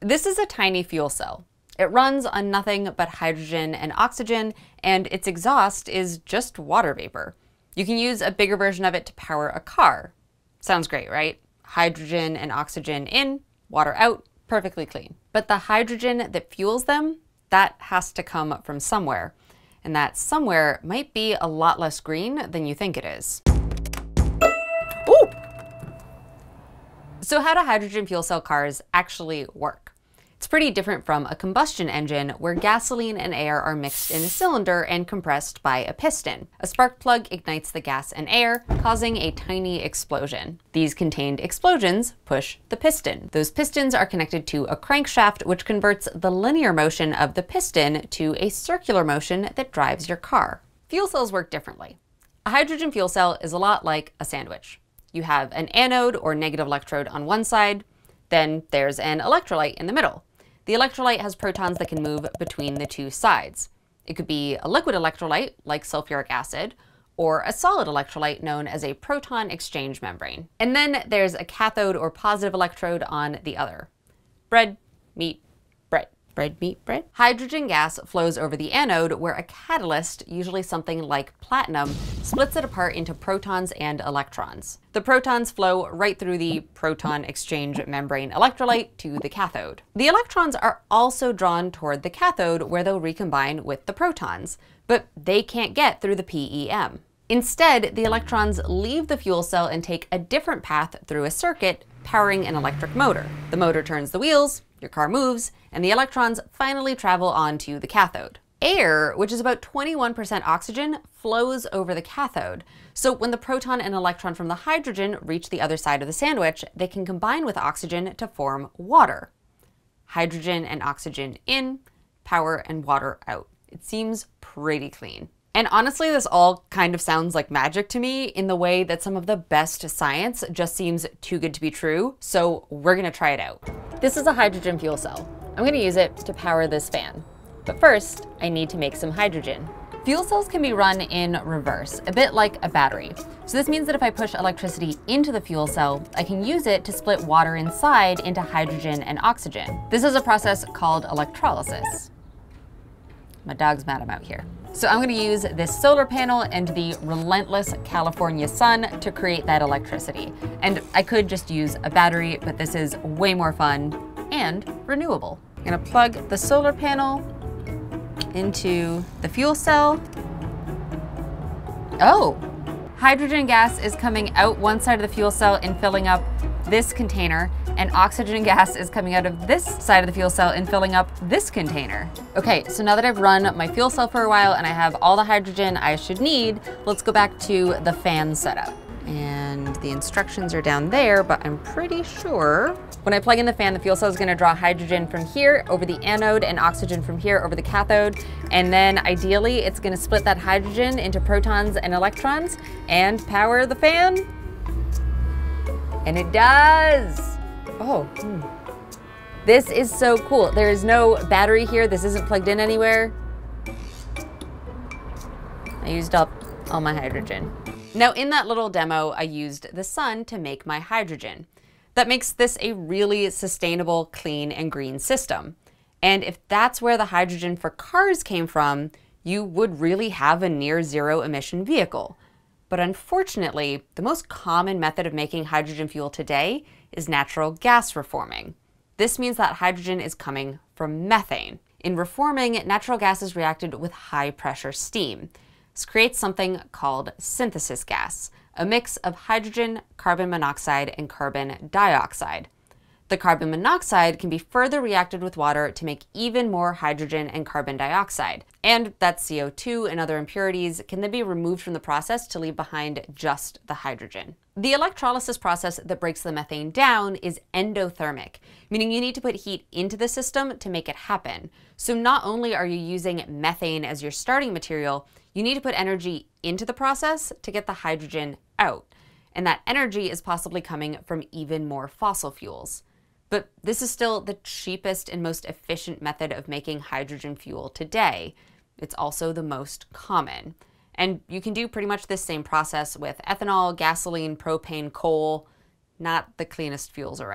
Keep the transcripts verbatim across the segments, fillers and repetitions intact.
This is a tiny fuel cell. It runs on nothing but hydrogen and oxygen, and its exhaust is just water vapor. You can use a bigger version of it to power a car. Sounds great, right? Hydrogen and oxygen in, water out, perfectly clean. But the hydrogen that fuels them, that has to come from somewhere. And that somewhere might be a lot less green than you think it is. Ooh! So how do hydrogen fuel cell cars actually work? It's pretty different from a combustion engine where gasoline and air are mixed in a cylinder and compressed by a piston. A spark plug ignites the gas and air, causing a tiny explosion. These contained explosions push the piston. Those pistons are connected to a crankshaft, which converts the linear motion of the piston to a circular motion that drives your car. Fuel cells work differently. A hydrogen fuel cell is a lot like a sandwich. You have an anode or negative electrode on one side, then there's an electrolyte in the middle. The electrolyte has protons that can move between the two sides. It could be a liquid electrolyte, like sulfuric acid, or a solid electrolyte known as a proton exchange membrane. And then there's a cathode or positive electrode on the other. Bread, meat, bread. Bread, meat, bread. Hydrogen gas flows over the anode where a catalyst, usually something like platinum, splits it apart into protons and electrons. The protons flow right through the proton exchange membrane electrolyte to the cathode. The electrons are also drawn toward the cathode where they'll recombine with the protons, but they can't get through the P E M. Instead, the electrons leave the fuel cell and take a different path through a circuit, powering an electric motor. The motor turns the wheels, your car moves, and the electrons finally travel onto the cathode. Air, which is about twenty-one percent oxygen, flows over the cathode. So when the proton and electron from the hydrogen reach the other side of the sandwich, they can combine with oxygen to form water. Hydrogen and oxygen in, power and water out. It seems pretty clean. And honestly, this all kind of sounds like magic to me in the way that some of the best science just seems too good to be true. So we're gonna try it out. This is a hydrogen fuel cell. I'm gonna use it to power this fan. But first, I need to make some hydrogen. Fuel cells can be run in reverse, a bit like a battery. So this means that if I push electricity into the fuel cell, I can use it to split water inside into hydrogen and oxygen. This is a process called electrolysis. My dog's mad I'm out here. So I'm gonna use this solar panel and the relentless California sun to create that electricity. And I could just use a battery, but this is way more fun and renewable. I'm gonna plug the solar panel into the fuel cell. Oh, hydrogen gas is coming out one side of the fuel cell and filling up this container, and oxygen gas is coming out of this side of the fuel cell and filling up this container. Okay, so now that I've run my fuel cell for a while and I have all the hydrogen I should need, let's go back to the fan setup. And the instructions are down there, but I'm pretty sure when I plug in the fan, the fuel cell is gonna draw hydrogen from here over the anode and oxygen from here over the cathode. And then ideally, it's gonna split that hydrogen into protons and electrons and power the fan. And it does. Oh, hmm. This is so cool. There is no battery here. This isn't plugged in anywhere. I used up all my hydrogen. Now in that little demo, I used the sun to make my hydrogen. That makes this a really sustainable, clean, and green system. And if that's where the hydrogen for cars came from, you would really have a near zero emission vehicle. But unfortunately, the most common method of making hydrogen fuel today is natural gas reforming. This means that hydrogen is coming from methane. In reforming, natural gas is reacted with high pressure steam. This creates something called synthesis gas, a mix of hydrogen, carbon monoxide, and carbon dioxide. The carbon monoxide can be further reacted with water to make even more hydrogen and carbon dioxide. And that C O two and other impurities can then be removed from the process to leave behind just the hydrogen. The electrolysis process that breaks the methane down is endothermic, meaning you need to put heat into the system to make it happen. So not only are you using methane as your starting material, you need to put energy into the process to get the hydrogen out. And that energy is possibly coming from even more fossil fuels. But this is still the cheapest and most efficient method of making hydrogen fuel today. It's also the most common. And you can do pretty much this same process with ethanol, gasoline, propane, coal, not the cleanest fuels around. If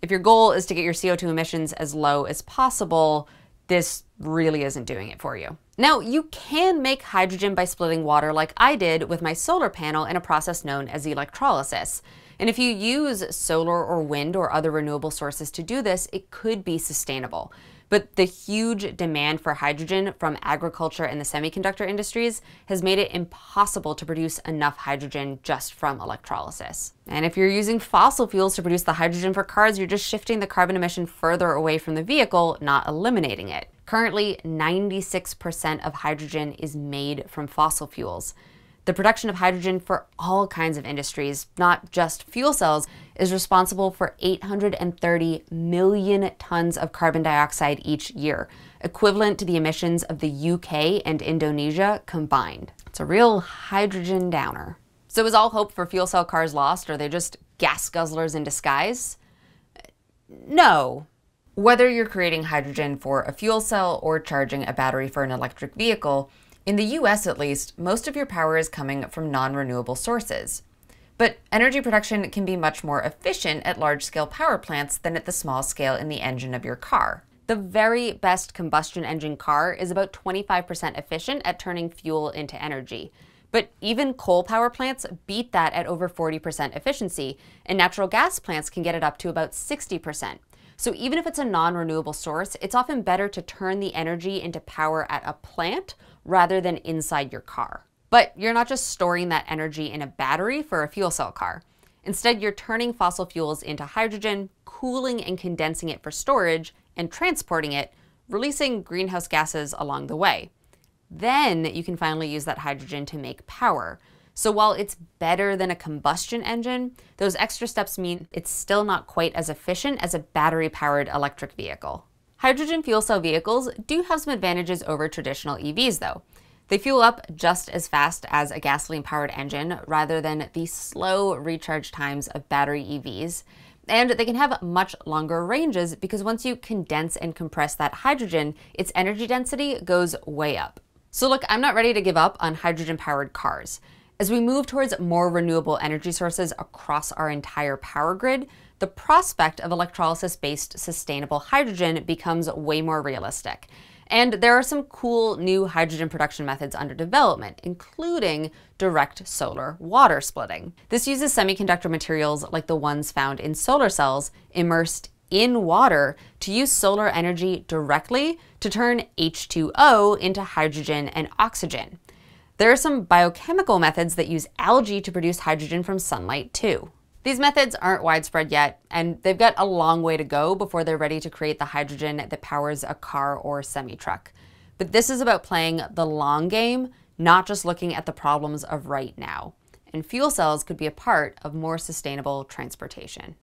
If your goal is to get your C O two emissions as low as possible, this really isn't doing it for you. Now, you can make hydrogen by splitting water like I did with my solar panel in a process known as electrolysis. And if you use solar or wind or other renewable sources to do this, it could be sustainable. But the huge demand for hydrogen from agriculture and the semiconductor industries has made it impossible to produce enough hydrogen just from electrolysis. And if you're using fossil fuels to produce the hydrogen for cars, you're just shifting the carbon emission further away from the vehicle, not eliminating it. Currently, ninety-six percent of hydrogen is made from fossil fuels. The production of hydrogen for all kinds of industries, not just fuel cells, is responsible for eight hundred thirty million tons of carbon dioxide each year, equivalent to the emissions of the U K and Indonesia combined. It's a real hydrogen downer. So is all hope for fuel cell cars lost? Are they just gas guzzlers in disguise? No. Whether you're creating hydrogen for a fuel cell or charging a battery for an electric vehicle, in the U S at least, most of your power is coming from non-renewable sources. But energy production can be much more efficient at large-scale power plants than at the small scale in the engine of your car. The very best combustion engine car is about twenty-five percent efficient at turning fuel into energy. But even coal power plants beat that at over forty percent efficiency, and natural gas plants can get it up to about sixty percent. So even if it's a non-renewable source, it's often better to turn the energy into power at a plant rather than inside your car. But you're not just storing that energy in a battery for a fuel cell car. Instead, you're turning fossil fuels into hydrogen, cooling and condensing it for storage, and transporting it, releasing greenhouse gases along the way. Then you can finally use that hydrogen to make power. So while it's better than a combustion engine, those extra steps mean it's still not quite as efficient as a battery-powered electric vehicle. Hydrogen fuel cell vehicles do have some advantages over traditional E Vs though. They fuel up just as fast as a gasoline-powered engine rather than the slow recharge times of battery E Vs. And they can have much longer ranges because once you condense and compress that hydrogen, its energy density goes way up. So look, I'm not ready to give up on hydrogen-powered cars. As we move towards more renewable energy sources across our entire power grid, the prospect of electrolysis-based sustainable hydrogen becomes way more realistic. And there are some cool new hydrogen production methods under development, including direct solar water splitting. This uses semiconductor materials like the ones found in solar cells immersed in water to use solar energy directly to turn H two O into hydrogen and oxygen. There are some biochemical methods that use algae to produce hydrogen from sunlight too. These methods aren't widespread yet, and they've got a long way to go before they're ready to create the hydrogen that powers a car or semi-truck. But this is about playing the long game, not just looking at the problems of right now. And fuel cells could be a part of more sustainable transportation.